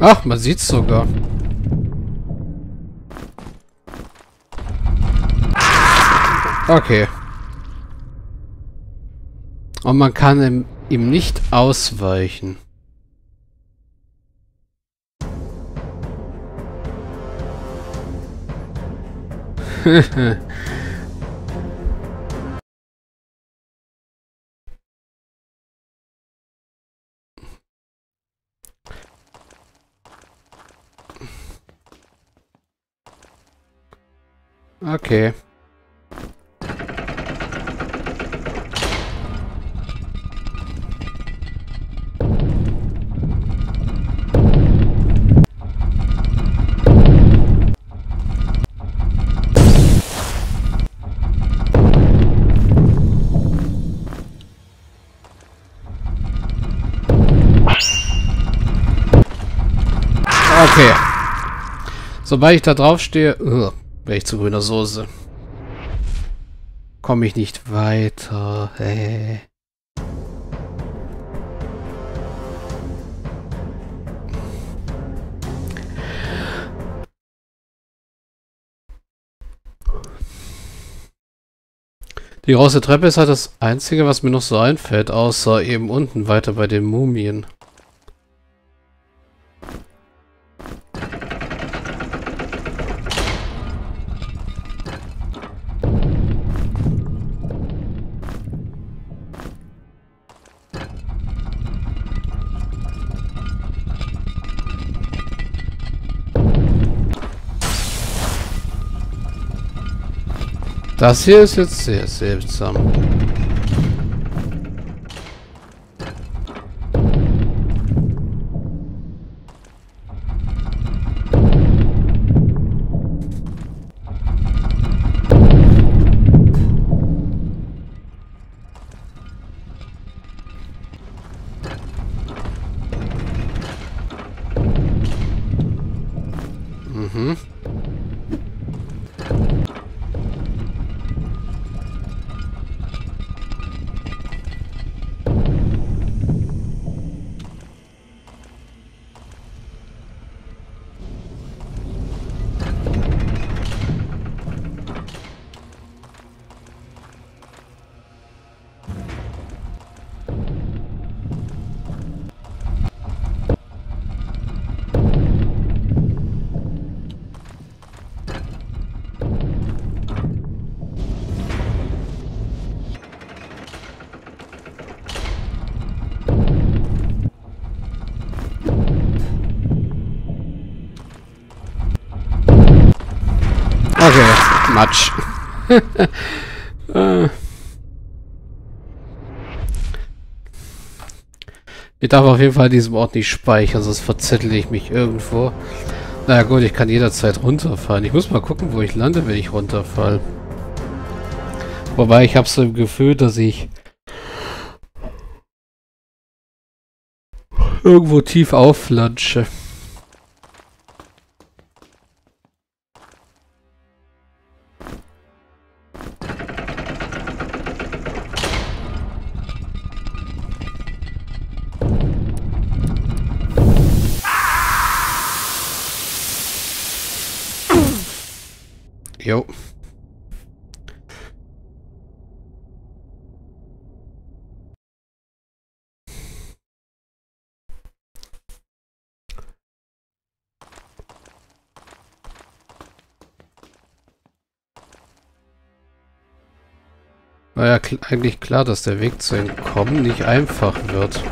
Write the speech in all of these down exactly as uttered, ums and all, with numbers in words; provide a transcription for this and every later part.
Ach, man sieht's sogar. Okay. Und man kann ihm, ihm nicht ausweichen. Okay. Okay. Sobald ich da drauf stehe, uh, wäre ich zu grüner Soße. Komme ich nicht weiter. Hey. Die große Treppe ist halt das Einzige, was mir noch so einfällt, außer eben unten weiter bei den Mumien. Das hier ist jetzt sehr seltsam. Mhm. Okay, Matsch. äh. Ich darf auf jeden Fall an diesem Ort nicht speichern, sonst verzettel ich mich irgendwo. Naja gut, ich kann jederzeit runterfallen. Ich muss mal gucken, wo ich lande, wenn ich runterfall. Wobei, ich habe so ein Gefühl, dass ich irgendwo tief aufflansche. Jo. War ja kl- eigentlich klar, dass der Weg zu entkommen nicht einfach wird.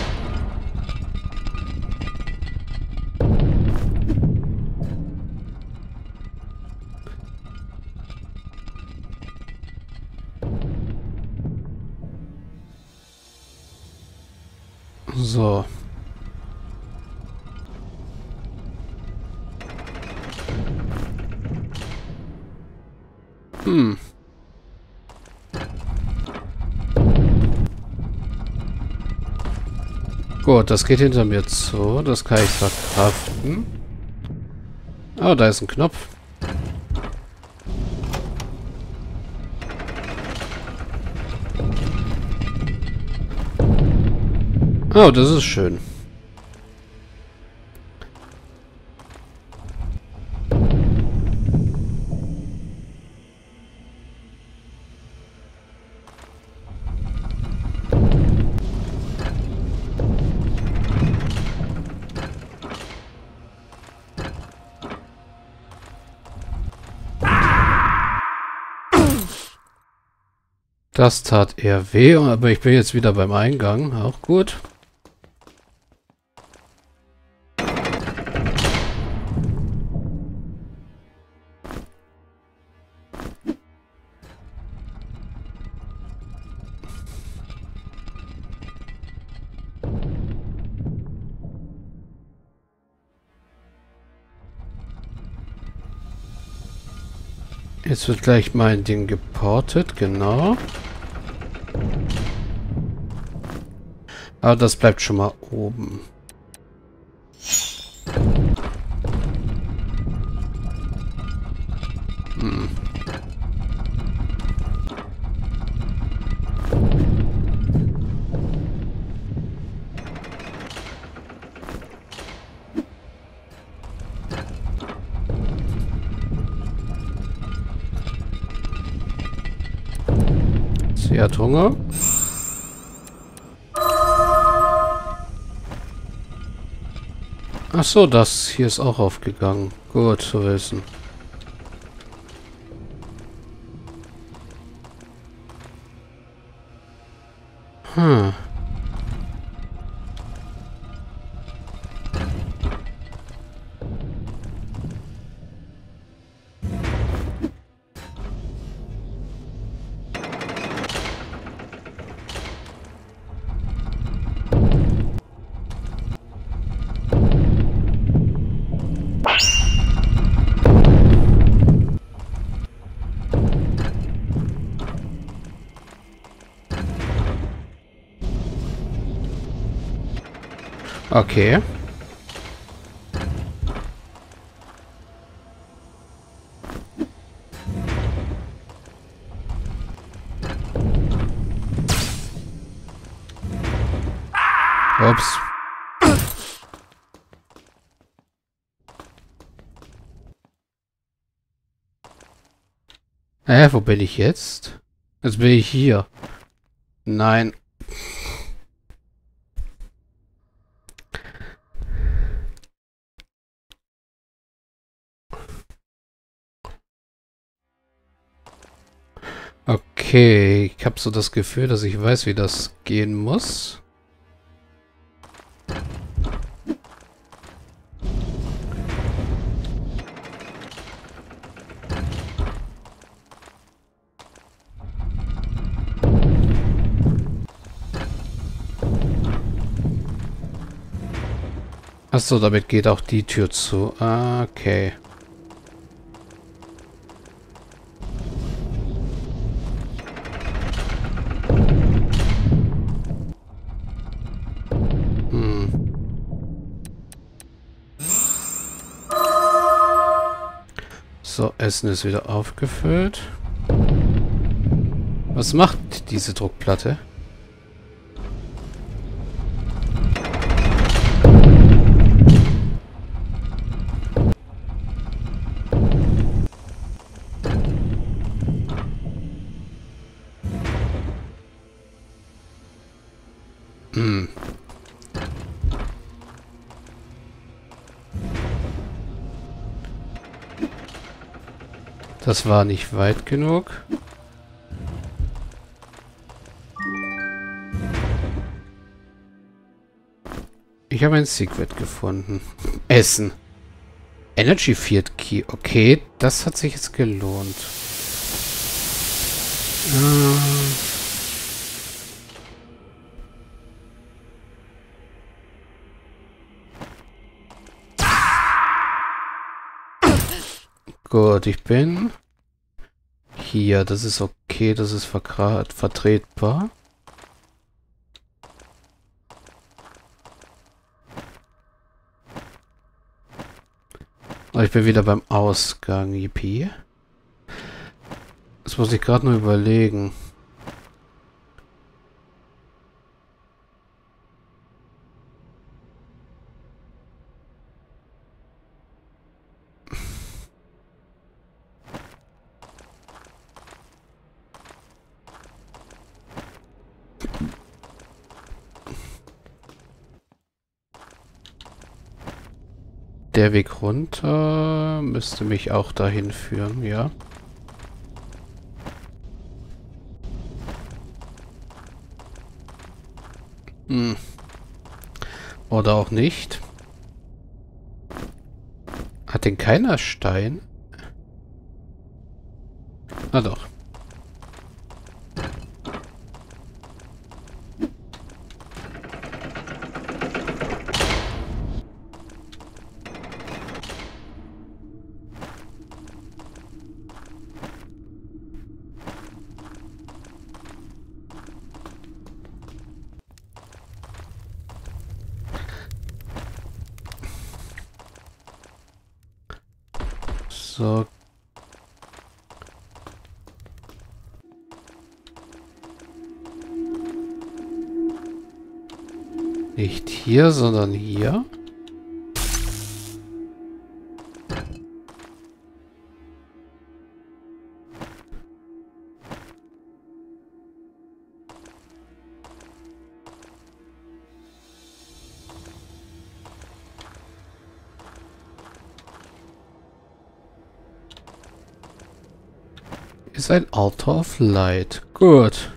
So. Hm. Gut, das geht hinter mir zu. Das kann ich verkraften. Oh, da ist ein Knopf. Oh, das ist schön. Das tat eher weh, aber ich bin jetzt wieder beim Eingang. Auch gut. Jetzt wird gleich mein Ding geportet, genau. Aber das bleibt schon mal oben. Hm. Sie hat Hunger. Ach so, das hier ist auch aufgegangen. Gut zu wissen. Hm. Okay. Ups. Hä, wo bin ich jetzt? Jetzt bin ich hier. Nein. Okay, ich habe so das Gefühl, dass ich weiß, wie das gehen muss. Achso, damit geht auch die Tür zu. Ah, okay. Hm. So, Essen ist wieder aufgefüllt. Was macht diese Druckplatte? Hm. Das war nicht weit genug. Ich habe ein Secret gefunden. Essen. Energy Field Key. Okay, das hat sich jetzt gelohnt. Äh. Gut, ich bin hier. Das ist okay, das ist vertretbar. Aber ich bin wieder beim Ausgang. Yippie. Das muss ich gerade nur überlegen. Der Weg runter müsste mich auch dahin führen, ja. Hm. Oder auch nicht. Hat denn keiner Stein? Ah doch. So. Nicht hier, sondern hier. Ist ein Altar of Light. Gut.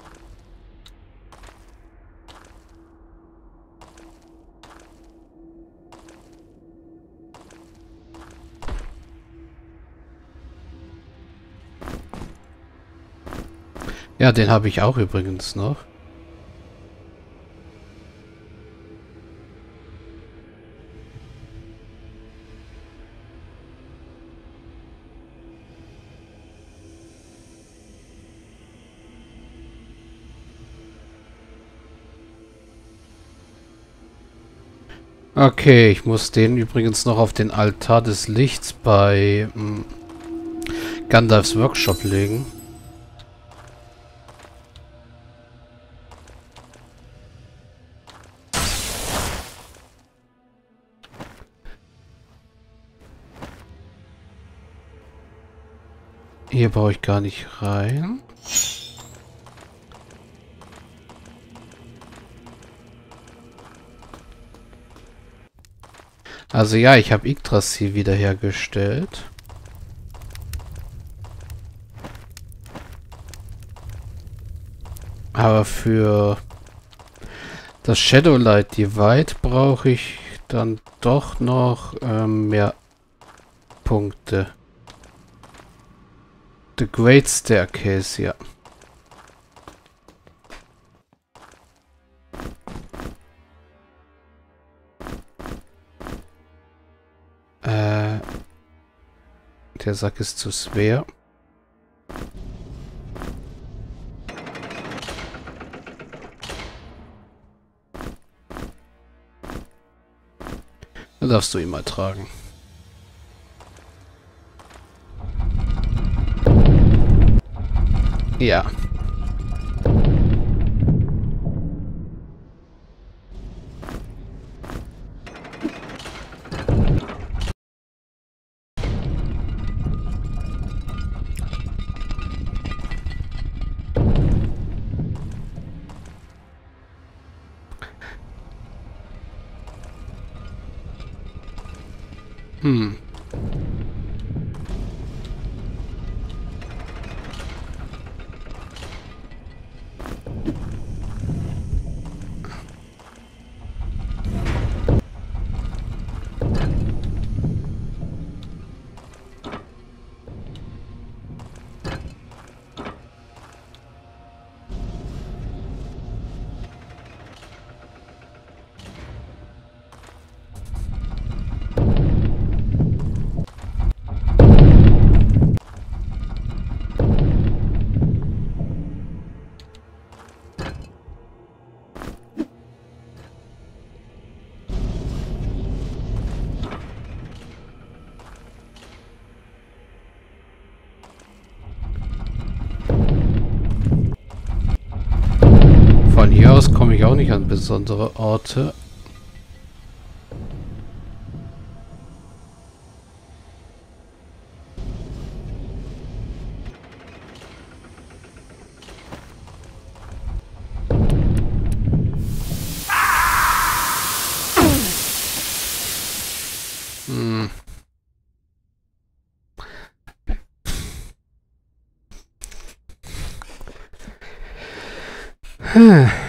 Ja, den habe ich auch übrigens noch. Okay, ich muss den übrigens noch auf den Altar des Lichts bei hm, Gandalfs Workshop legen. Hier brauche ich gar nicht rein. Also ja, ich habe Yggdrasil wiederhergestellt. Aber für das Shadowlight Divide brauche ich dann doch noch ähm, mehr Punkte. The Great Staircase, ja. Äh, der Sack ist zu schwer. Dann darfst du ihn mal tragen. Ja. Hm. Von hier aus komme ich auch nicht an besondere Orte. Hm. Hm.